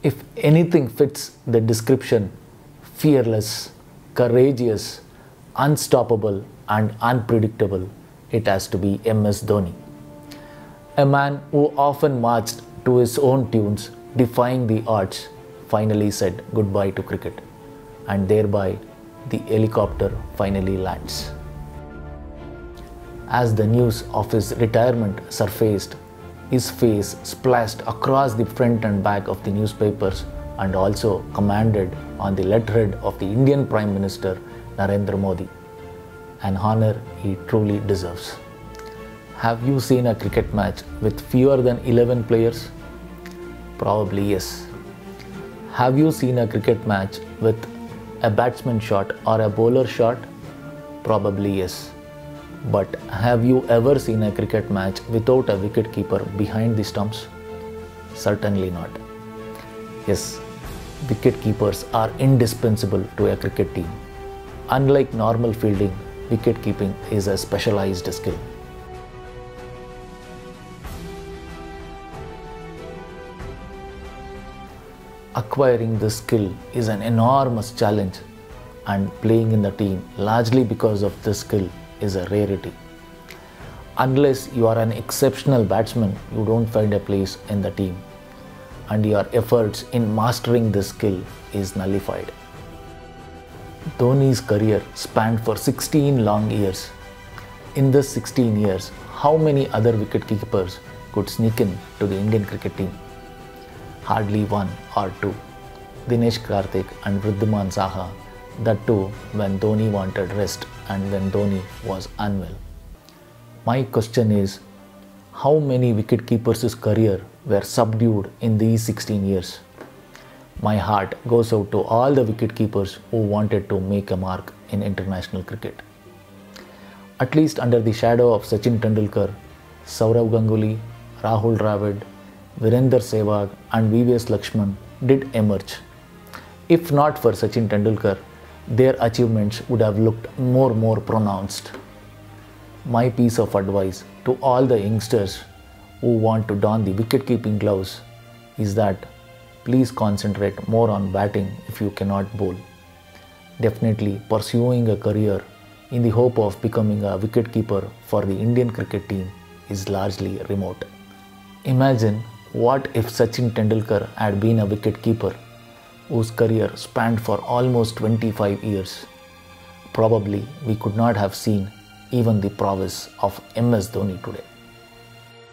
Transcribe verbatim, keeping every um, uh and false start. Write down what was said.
If anything fits the description, fearless, courageous, unstoppable and unpredictable, it has to be M S Dhoni. A man who often marched to his own tunes, defying the odds, finally said goodbye to cricket, and thereby the helicopter finally lands. As the news of his retirement surfaced, his face splashed across the front and back of the newspapers and also commanded on the letterhead of the Indian Prime Minister Narendra Modi, an honor he truly deserves. Have you seen a cricket match with fewer than eleven players? Probably yes. Have you seen a cricket match with a batsman shot or a bowler shot? Probably yes. But have you ever seen a cricket match without a wicketkeeper behind the stumps? Certainly not. Yes, wicketkeepers are indispensable to a cricket team. Unlike normal fielding, wicketkeeping is a specialized skill. Acquiring this skill is an enormous challenge, and playing in the team largely because of this skill is a rarity. Unless you are an exceptional batsman, you don't find a place in the team, and your efforts in mastering this skill is nullified. Dhoni's career spanned for sixteen long years. In this sixteen years, how many other wicketkeepers could sneak in to the Indian cricket team? Hardly one or two. Dinesh Karthik and Wriddhiman Saha, that too when Dhoni wanted rest and when Dhoni was unwell. My question is, how many wicketkeepers' career were subdued in these sixteen years? My heart goes out to all the wicketkeepers who wanted to make a mark in international cricket. At least under the shadow of Sachin Tendulkar, Sourav Ganguly, Rahul Dravid, Virender Sehwag and V V S Lakshman did emerge. If not for Sachin Tendulkar, their achievements would have looked more more pronounced. My piece of advice to all the youngsters who want to don the wicket-keeping gloves is that please concentrate more on batting if you cannot bowl. Definitely pursuing a career in the hope of becoming a wicket-keeper for the Indian cricket team is largely remote. Imagine what if Sachin Tendulkar had been a wicket-keeper whose career spanned for almost twenty-five years. Probably we could not have seen even the prowess of M S Dhoni today.